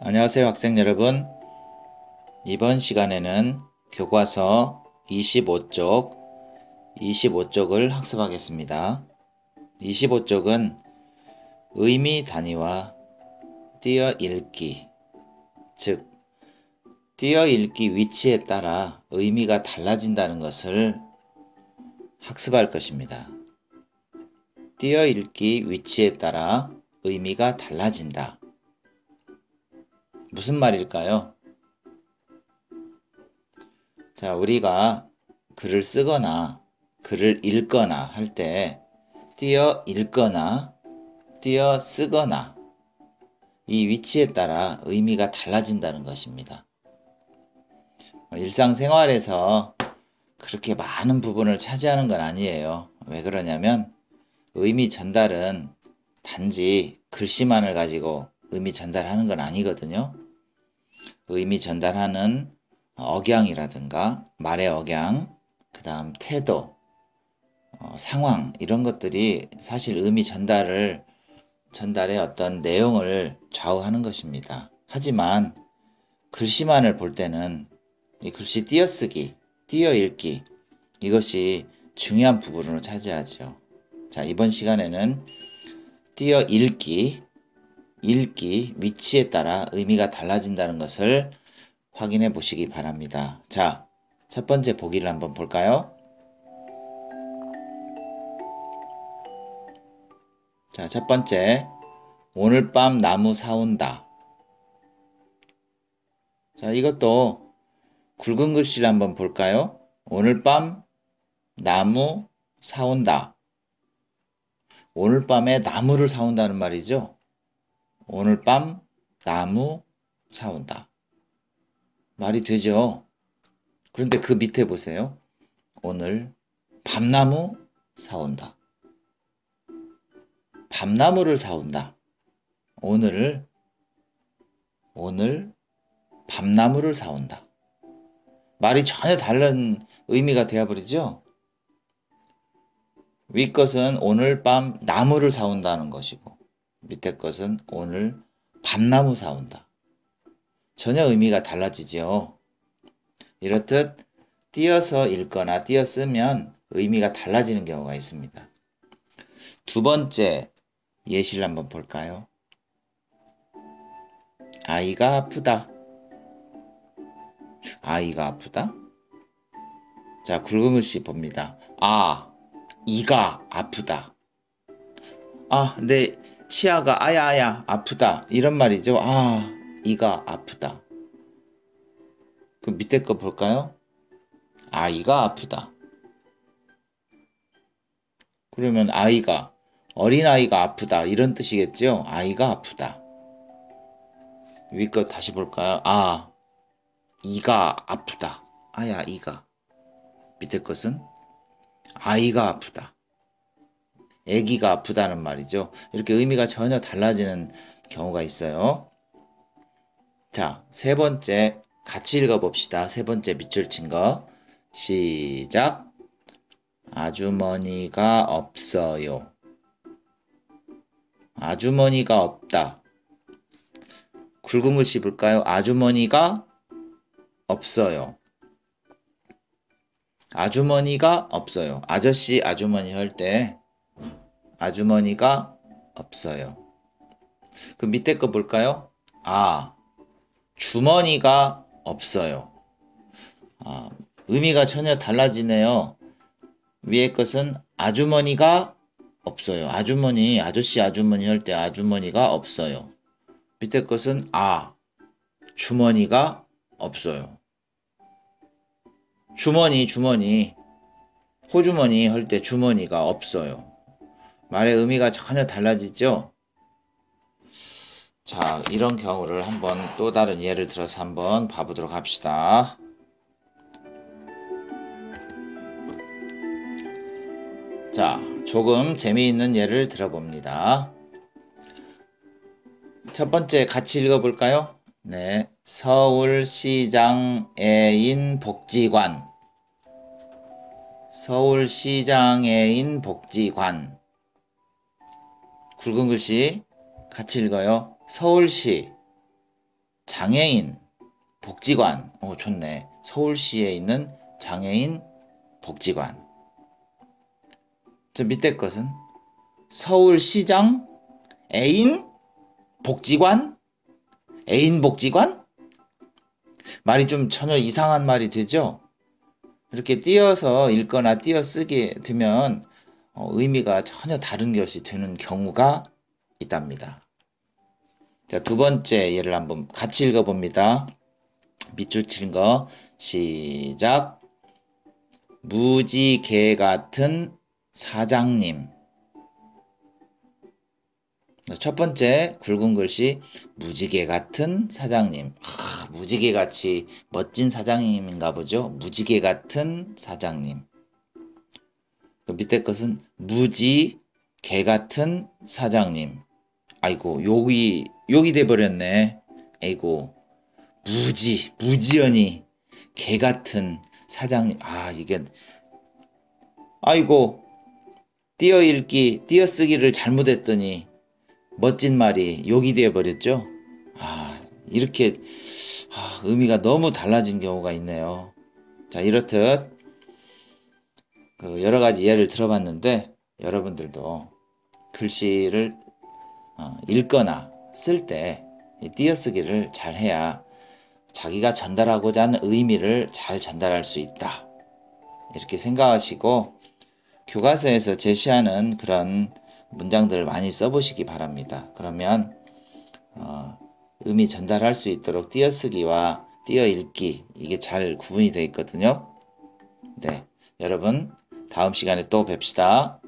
안녕하세요 학생 여러분. 이번 시간에는 교과서 25쪽을 학습하겠습니다. 25쪽은 의미 단위와 띄어 읽기, 즉 띄어 읽기 위치에 따라 의미가 달라진다는 것을 학습할 것입니다. 띄어 읽기 위치에 따라 의미가 달라진다. 무슨 말일까요? 자, 우리가 글을 쓰거나 글을 읽거나 할 때 띄어 읽거나 띄어 쓰거나 이 위치에 따라 의미가 달라진다는 것입니다. 일상생활에서 그렇게 많은 부분을 차지하는 건 아니에요. 왜 그러냐면 의미 전달은 단지 글씨만을 가지고 의미 전달하는 건 아니거든요. 의미 전달하는 억양이라든가 말의 억양, 그 다음 태도, 상황 이런 것들이 사실 의미 전달의 어떤 내용을 좌우하는 것입니다. 하지만 글씨만을 볼 때는 이 글씨 띄어쓰기, 띄어읽기 이것이 중요한 부분으로 차지하죠. 자, 이번 시간에는 띄어읽기, 읽기, 위치에 따라 의미가 달라진다는 것을 확인해 보시기 바랍니다. 자, 첫 번째 보기를 한번 볼까요? 자, 첫 번째, 오늘 밤 나무 사온다. 자, 이것도 굵은 글씨를 한번 볼까요? 오늘 밤 나무 사온다. 오늘 밤에 나무를 사온다는 말이죠. 오늘 밤 나무 사온다. 말이 되죠? 그런데 그 밑에 보세요. 오늘 밤나무 사온다. 밤나무를 사온다. 오늘 밤나무를 사온다. 말이 전혀 다른 의미가 되어버리죠? 위 것은 오늘 밤 나무를 사온다는 것이고 밑에 것은 오늘 밤나무 사온다. 전혀 의미가 달라지죠. 이렇듯 띄어서 읽거나 띄어 쓰면 의미가 달라지는 경우가 있습니다. 두 번째 예시를 한번 볼까요? 아이가 아프다. 아이가 아프다? 자, 굵은 글씨 봅니다. 이가 아프다. 내 치아가 아야 아프다. 이런 말이죠. 이가 아프다. 그 밑에 거 볼까요? 아이가 아프다. 그러면 어린아이가 아프다. 이런 뜻이겠죠? 아이가 아프다. 위 거 다시 볼까요? 이가 아프다. 이가. 밑에 것은 아이가 아프다. 아기가 아프다는 말이죠. 이렇게 의미가 전혀 달라지는 경우가 있어요. 자, 세 번째 같이 읽어봅시다. 세 번째 밑줄 친 거. 시작. 아주머니가 없어요. 아주머니가 없다. 굵은 글씨 볼까요? 아주머니가 없어요. 아주머니가 없어요. 아저씨, 아주머니 할 때 아주머니가 없어요. 그 밑에 거 볼까요? 주머니가 없어요. 의미가 전혀 달라지네요. 위에 것은 아주머니가 없어요. 아주머니, 아저씨, 아주머니 할 때 아주머니가 없어요. 밑에 것은 주머니가 없어요. 주머니, 호주머니 할 때 주머니가 없어요. 말의 의미가 전혀 달라지죠? 자, 이런 경우를 한번 또 다른 예를 들어서 한번 봐보도록 합시다. 자, 조금 재미있는 예를 들어봅니다. 첫 번째 같이 읽어볼까요? 네, 서울시장 애인 복지관. 서울시장 애인 복지관. 굵은 글씨 같이 읽어요. 서울시 장애인 복지관. 좋네. 서울시에 있는 장애인 복지관. 저 밑에 것은 서울시장 애인 복지관? 애인 복지관? 말이 좀 전혀 이상한 말이 되죠? 이렇게 띄어서 읽거나 띄어쓰게 되면 의미가 전혀 다른 것이 되는 경우가 있답니다. 자, 두 번째 예를 한번 같이 읽어봅니다. 밑줄 친 거 시작. 무지개 같은 사장님. 첫 번째 굵은 글씨 무지개 같은 사장님. 무지개같이 멋진 사장님인가 보죠. 무지개 같은 사장님. 그 밑에 것은 무지개 같은 사장님. 아이고 욕이 돼버렸네. 아이고 무지연이 개 같은 사장님. 이게 아이고 띄어쓰기를 잘못했더니 멋진 말이 욕이 되어버렸죠. 이렇게 의미가 너무 달라진 경우가 있네요. 자, 이렇듯 여러 가지 예를 들어봤는데 여러분들도 글씨를 읽거나 쓸 때 띄어쓰기를 잘 해야 자기가 전달하고자 하는 의미를 잘 전달할 수 있다. 이렇게 생각하시고 교과서에서 제시하는 그런 문장들을 많이 써보시기 바랍니다. 그러면 의미 전달할 수 있도록 띄어쓰기와 띄어읽기 이게 잘 구분이 되어 있거든요. 네, 여러분 다음 시간에 또 뵙시다.